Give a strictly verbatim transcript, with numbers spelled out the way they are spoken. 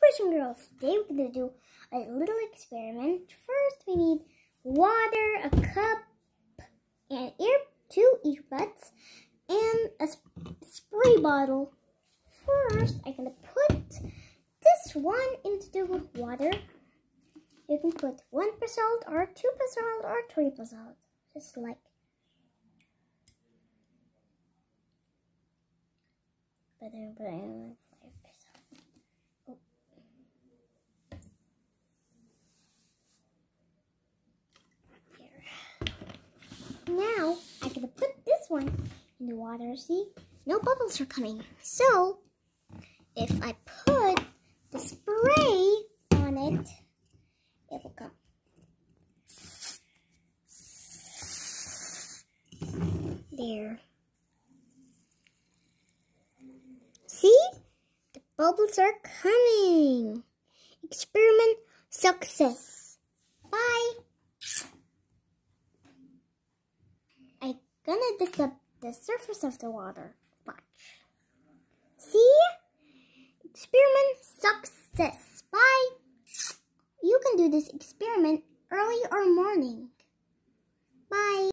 boys and girls, today we're going to do a little experiment. First, we need water, a cup, and ear, two earbuds, and a sp spray bottle. First, I'm going to put this one into the water. You can put one percent or two percent or three percent, just like. But I'm putting five percent. Oh. There. Now I'm gonna put this one in the water. See, no bubbles are coming. So if I put the spray on it, it will come. There. See? The bubbles are coming. Experiment success. Bye. I'm gonna disturb the surface of the water. Watch. See? Experiment success. Bye. You can do this experiment early or morning.